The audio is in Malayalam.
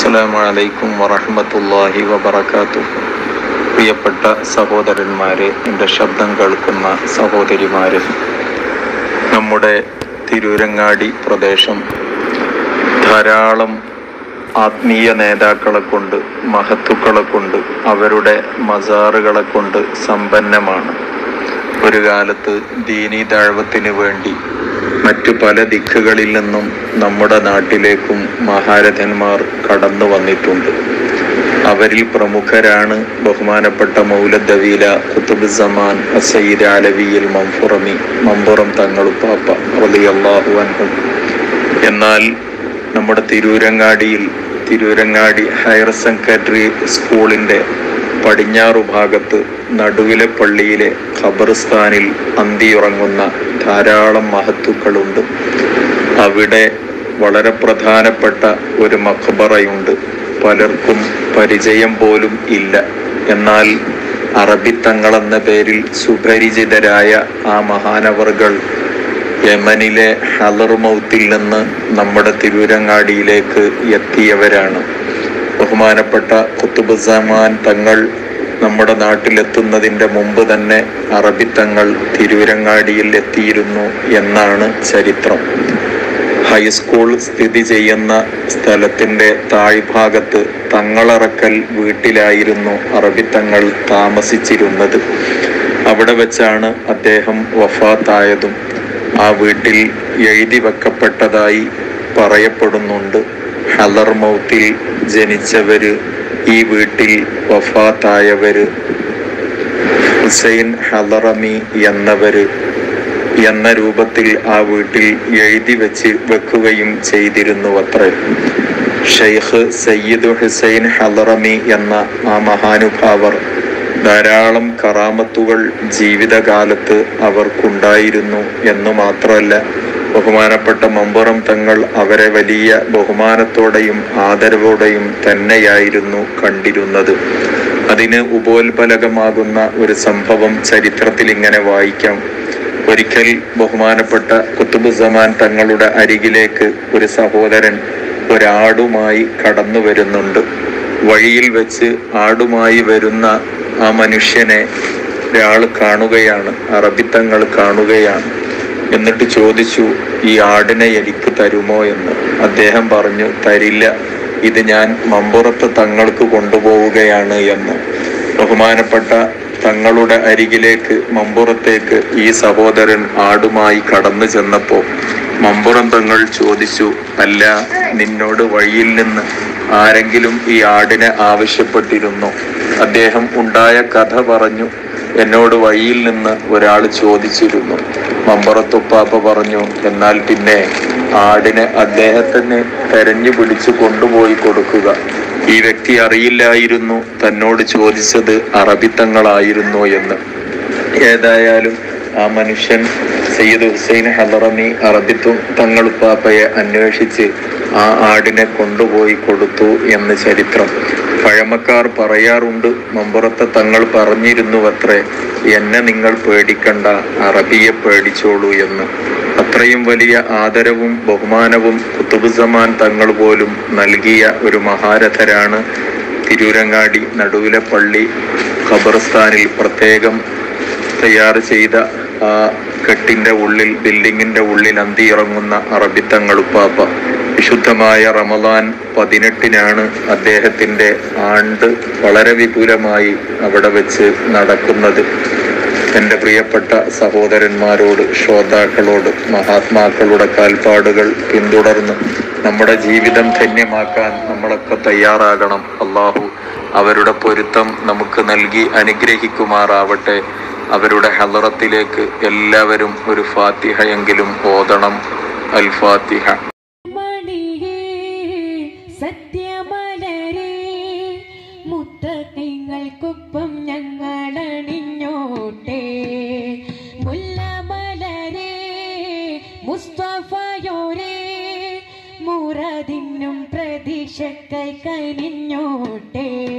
അസ്സലാമു അലൈക്കും വറഹ്മത്തുള്ളാഹി വബറകാതുഹു. പ്രിയപ്പെട്ട സഹോദരന്മാരെ, എൻ്റെ ശബ്ദം കേൾക്കുന്ന സഹോദരിമാരെ, നമ്മുടെ തിരൂരങ്ങാടി പ്രദേശം ധാരാളം ആത്മീയ നേതാക്കളെ കൊണ്ട്, മഹത്തുക്കളെ കൊണ്ട്, അവരുടെ മസാറുകളെ കൊണ്ട് സമ്പന്നമാണ്. ഒരു കാലത്ത് ദീനീ ദഅവത്തിന് വേണ്ടി മറ്റു പല ദിക്കുകളിൽ നിന്നും നമ്മുടെ നാട്ടിലേക്കും മഹാരഥന്മാർ കടന്നു വന്നിട്ടുണ്ട്. അവരിൽ പ്രമുഖരാണ് ബഹുമാനപ്പെട്ട മൗലദവീല ഖുതുബുസ്സമാൻ സയ്യിദ് അലവിയിൽ മമ്പുറം തങ്ങളുപ്പാപ്പ റളിയല്ലാഹു അൻഹു. എന്നാൽ നമ്മുടെ തിരൂരങ്ങാടി ഹയർ സെക്കൻഡറി സ്കൂളിൻ്റെ പടിഞ്ഞാറു ഭാഗത്ത് നടുവിലെ പള്ളിയിലെ ഖബർസ്ഥാനിൽ അന്തിയുറങ്ങുന്ന ധാരാളം മഹത്തുക്കളുണ്ട്. അവിടെ വളരെ പ്രധാനപ്പെട്ട ഒരു മഖബറയുണ്ട്. പലർക്കും പരിചയം പോലും ഇല്ല. എന്നാൽ അറബിത്തങ്ങളെന്ന പേരിൽ സുപരിചിതരായ ആ മഹാനവറുകൾ യമനിലെ ഹളർമൗത്തിൽ നിന്ന് നമ്മുടെ തിരൂരങ്ങാടിയിലേക്ക് എത്തിയവരാണ്. ബഹുമാനപ്പെട്ട ഖുതുബുസ്സമാൻ തങ്ങൾ നമ്മുടെ നാട്ടിലെത്തുന്നതിൻ്റെ മുമ്പ് തന്നെ അറബിത്തങ്ങൾ തിരൂരങ്ങാടിയിൽ എത്തിയിരുന്നു എന്നാണ് ചരിത്രം. ഹൈസ്കൂൾ സ്ഥിതി ചെയ്യുന്ന സ്ഥലത്തിൻ്റെ താഴ്ഭാഗത്ത് തങ്ങളറക്കൽ വീട്ടിലായിരുന്നു അറബിത്തങ്ങൾ താമസിച്ചിരുന്നത്. അവിടെ വെച്ചാണ് അദ്ദേഹം വഫാത്തായതും. ആ വീട്ടിൽ എഴുതി വെക്കപ്പെട്ടതായി പറയപ്പെടുന്നുണ്ട്, ഹളർമൗത്തിൽ ജനിച്ചവര്, ഈ വീട്ടിൽ വഫാത്തായവര് ഹുസൈൻ ഹളറമി എന്നവര് എന്ന രൂപത്തിൽ ആ വീട്ടിൽ എഴുതി വെക്കുകയും ചെയ്തിരുന്നു അത്രേ. ഷെയ്ഖ് സയ്യിദ് ഹുസൈൻ ഹളറമി എന്ന ആ മഹാനുഭാവർ ധാരാളം കറാമത്തുകൾ ജീവിതകാലത്ത് അവർക്കുണ്ടായിരുന്നു എന്നു മാത്രമല്ല, ബഹുമാനപ്പെട്ട മമ്പുറം തങ്ങൾ അവരെ വലിയ ബഹുമാനത്തോടെയും ആദരവോടെയും തന്നെയായിരുന്നു കണ്ടിരുന്നത്. അതിന് ഉപോത്ബലകമാകുന്ന ഒരു സംഭവം ചരിത്രത്തിൽ ഇങ്ങനെ വായിക്കാം. ഒരിക്കൽ ബഹുമാനപ്പെട്ട ഖുതുബുസ്സമാൻ തങ്ങളുടെ അരികിലേക്ക് ഒരു സഹോദരൻ ഒരാടുമായി കടന്നു വരുന്നുണ്ട്. വഴിയിൽ വെച്ച് ആടുമായി വരുന്ന ആ മനുഷ്യനെ ഒരാൾ കാണുകയാണ്, അറബിത്തങ്ങൾ കാണുകയാണ്. എന്നിട്ട് ചോദിച്ചു, ഈ ആടിനെ എനിക്ക് തരുമോ എന്ന്. അദ്ദേഹം പറഞ്ഞു, തരില്ല, ഇത് ഞാൻ മമ്പുറത്ത് തങ്ങൾക്ക് കൊണ്ടുപോവുകയാണ് എന്ന്. ബഹുമാനപ്പെട്ട തങ്ങളുടെ അരികിലേക്ക് മമ്പുറത്തേക്ക് ഈ സഹോദരൻ ആടുമായി കടന്നു ചെന്നപ്പോൾ മമ്പുറം തങ്ങൾ ചോദിച്ചു, അല്ല, നിന്നോട് വഴിയിൽ നിന്ന് ആരെങ്കിലും ഈ ആടിനെ ആവശ്യപ്പെട്ടിരുന്നോ? അദ്ദേഹം ഉണ്ടായ കഥ പറഞ്ഞു. എന്നോട് വഴിയിൽ നിന്ന് ഒരാൾ ചോദിച്ചിരുന്നു. മമ്പുറത്തുപ്പാപ്പ പറഞ്ഞു, എന്നാൽ പിന്നെ ആടിനെ അദ്ദേഹത്തിന് തെരഞ്ഞു പിടിച്ചു കൊണ്ടുപോയി കൊടുക്കുക. ഈ വ്യക്തി അറിയില്ലായിരുന്നു തന്നോട് ചോദിച്ചത് അറബിത്തങ്ങളായിരുന്നു എന്ന്. ഏതായാലും ആ മനുഷ്യൻ സയ്യിദ് ഹുസൈൻ ഹളറമി തങ്ങളുപ്പാപ്പയെ അന്വേഷിച്ച് ആ ആടിനെ കൊണ്ടുപോയി കൊടുത്തു എന്ന് ചരിത്രം. പഴമക്കാർ പറയാറുണ്ട്, മമ്പുറത്തെ തങ്ങൾ പറഞ്ഞിരുന്നു അത്രേ, എന്നെ നിങ്ങൾ പേടിക്കണ്ട, അറബിയെ പേടിച്ചോളൂ എന്ന്. അത്രയും വലിയ ആദരവും ബഹുമാനവും ഖുതുബുസ്സമാൻ തങ്ങൾ പോലും നൽകിയ ഒരു മഹാരഥരാണ് തിരൂരങ്ങാടി നടുവിലെ പള്ളി ഖബർസ്ഥാനിൽ പ്രത്യേകം തയ്യാർ ചെയ്ത ആ കെട്ടിൻ്റെ ഉള്ളിൽ, ബിൽഡിങ്ങിൻ്റെ ഉള്ളിൽ അന്തിയിറങ്ങുന്ന അറബിത്തങ്ങളുപ്പാപ്പ. വിശുദ്ധമായ റമദാൻ 18-നാണ് അദ്ദേഹത്തിൻ്റെ ആണ്ട് വളരെ വിപുലമായി അവിടെ വെച്ച് നടക്കുന്നത്. എൻ്റെ പ്രിയപ്പെട്ട സഹോദരന്മാരോട്, ശ്രോതാക്കളോട്, മഹാത്മാക്കളുടെ കാൽപ്പാടുകൾ പിന്തുടർന്ന് നമ്മുടെ ജീവിതം ധന്യമാക്കാൻ നമ്മളൊക്കെ തയ്യാറാകണം. അല്ലാഹു അവരുടെ പൊരുത്തം നമുക്ക് നൽകി അനുഗ്രഹിക്കുമാറാവട്ടെ. അവരുടെ ഹളറത്തിലേക്ക് എല്ലാവരും ഒരു ഫാത്തിഹയെങ്കിലും ഓതണം. അൽ ഫാത്തിഹ. സത്യമലരേ, മുത്തഖിങ്ങൾക്കൊപ്പം ഞങ്ങളണിഞ്ഞോട്ടെ. മുല്ലമലരേ, മുസ്തഫയോരേ, മുറദിനും പ്രതീക്ഷയ്ക്കായി കനിഞ്ഞോട്ടെ.